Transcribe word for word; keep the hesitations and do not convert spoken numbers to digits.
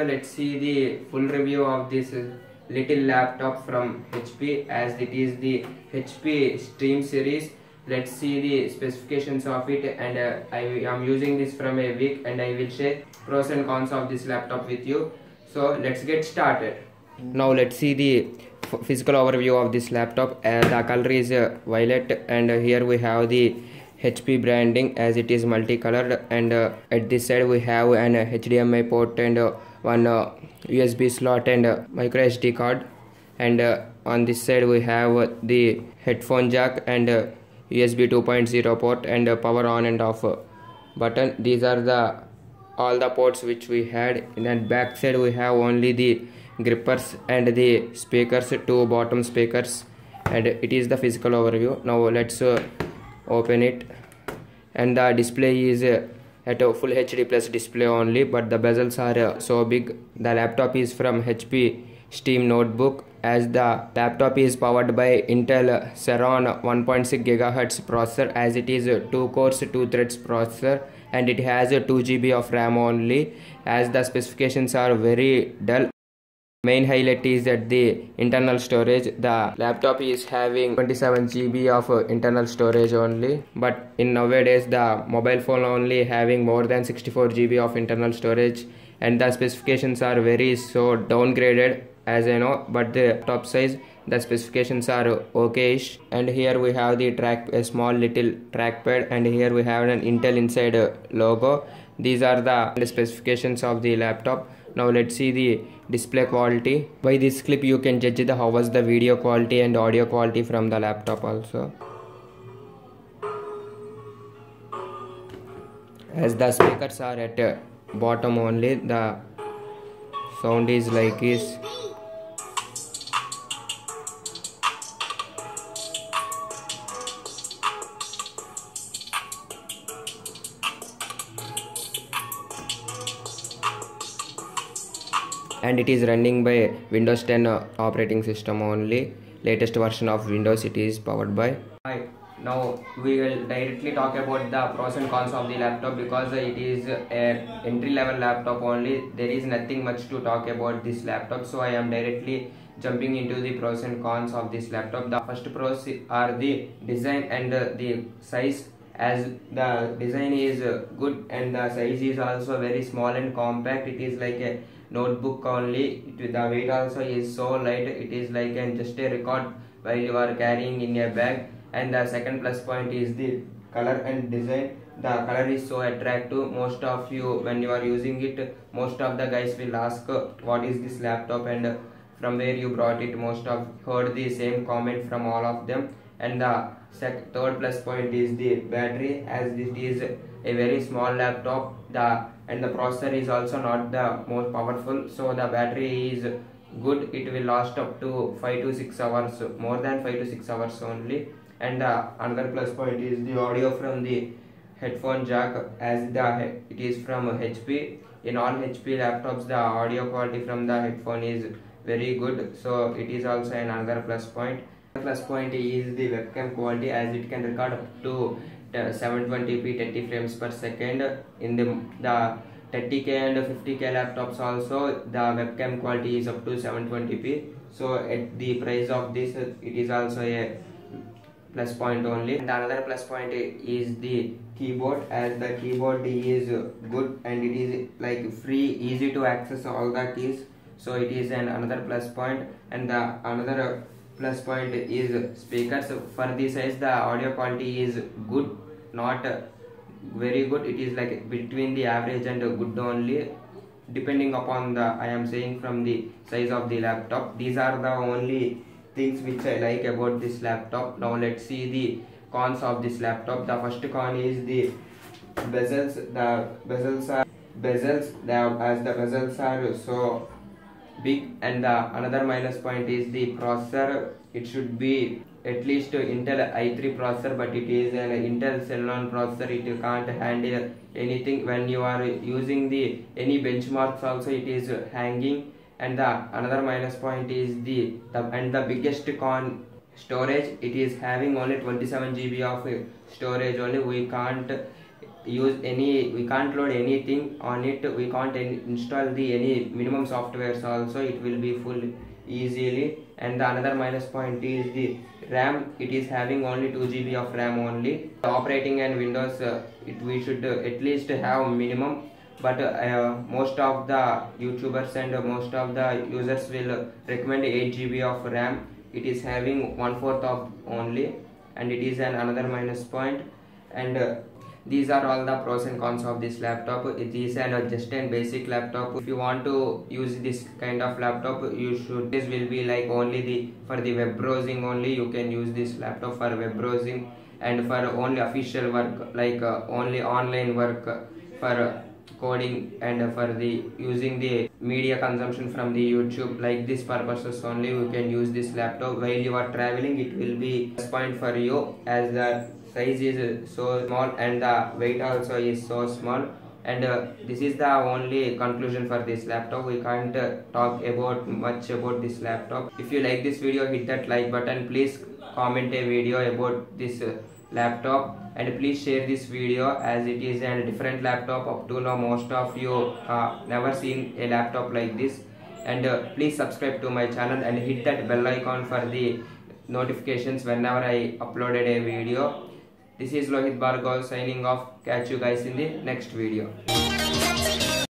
let's see the full review of this little laptop from H P, as it is the H P Stream series. Let's see the specifications of it, and uh, I am using this from a week, and I will share pros and cons of this laptop with you. So let's get started. Now let's see the physical overview of this laptop. Uh, the color is uh, violet, and uh, here we have the H P branding as it is multicolored, and uh, at this side we have an uh, H D M I port and uh, one uh, U S B slot and uh, micro S D card, and uh, on this side we have uh, the headphone jack and uh, U S B two point oh port and uh, power on and off uh, button. These are the all the ports which we had. In the back side we have only the grippers and the speakers, two bottom speakers, and it is the physical overview. Now let's uh, open it, and the display is uh, at a full H D plus display only, but the bezels are uh, so big. The laptop is from H P Steam Notebook, as the laptop is powered by Intel Celeron one point six gigahertz processor, as it is a two cores two threads processor, and it has a two G B of RAM only, as the specifications are very dull. Main highlight is that the internal storage. The laptop is having twenty-seven G B of uh, internal storage only, but in nowadays the mobile phone only having more than sixty-four G B of internal storage, and the specifications are very so downgraded as I know, but the top size the specifications are okayish. And here we have the track, a small little trackpad, and here we have an Intel inside uh, logo. These are the specifications of the laptop. Now let's see the display quality. By this clip you can judge the how was the video quality and audio quality from the laptop also. As the speakers are at uh, bottom only, the sound is like this. And it is running by Windows ten uh, operating system only, latest version of Windows it is powered by. Right, now we will directly talk about the pros and cons of the laptop, because it is a entry level laptop only. There is nothing much to talk about this laptop, so I am directly jumping into the pros and cons of this laptop. The first pros are the design and uh, the size, as the design is uh, good and the size is also very small and compact. It is like a notebook only. It, the weight also is so light, it is like an just a record while you are carrying in a bag. And the second plus point is the color and design. The color is so attractive. Most of you, when you are using it, most of the guys will ask uh, what is this laptop and uh, from where you brought it. Most of heard the same comment from all of them. And the sec third plus point is the battery, as it is a very small laptop. The and the processor is also not the most powerful, so the battery is good. It will last up to five to six hours, more than five to six hours only. And the another plus point is the audio from the headphone jack, as the it is from H P. In all H P laptops the audio quality from the headphone is very good, so it is also another plus point. The plus point is the webcam quality, as it can record up to seven twenty p thirty frames per second. In the, the thirty K and fifty K laptops also the webcam quality is up to seven twenty p, so at the price of this it is also a plus point only. And another plus point is the keyboard, as the keyboard is good and it is like free, easy to access all the keys, so it is an another plus point. And the another plus point is speakers. For the size the audio quality is good, not very good. It is like between the average and good only, depending upon the, I am saying from the size of the laptop. These are the only things which I like about this laptop. Now let's see the cons of this laptop. The first con is the bezels. The bezels are bezels the, as the bezels are so big. And the another minus point is the processor. It should be at least Intel i three processor, but it is an Intel Celeron processor. It can't handle anything. When you are using the any benchmarks also it is hanging. And the another minus point is the, the and the biggest con, storage. It is having only twenty-seven G B of storage only. We can't use any, we can't load anything on it, we can't install the any minimum softwares also, it will be full easily. And the another minus point is the RAM, it is having only two G B of RAM only. Operating and Windows, uh, it, we should uh, at least have minimum, but uh, most of the YouTubers and uh, most of the users will uh, recommend eight G B of RAM. It is having one fourth of only, and it is an another minus point. And uh, these are all the pros and cons of this laptop. It is an uh, just a basic laptop. If you want to use this kind of laptop, you should, this will be like only the for the web browsing only. You can use this laptop for web browsing, and for only official work, like uh, only online work, uh, for uh, coding, and uh, for the using the media consumption from the YouTube, like this purposes only you can use this laptop. While you are traveling, it will be plus point for you, as the size is so small and the weight also is so small. And uh, this is the only conclusion for this laptop. We can't uh, talk about much about this laptop. If you like this video, hit that like button. Please comment a video about this uh, laptop, and please share this video, as it is a different laptop. Up to now most of you uh, never seen a laptop like this. And uh, please subscribe to my channel and hit that bell icon for the notifications whenever I uploaded a video. This is Lohit Bhargav signing off. Catch you guys in the next video.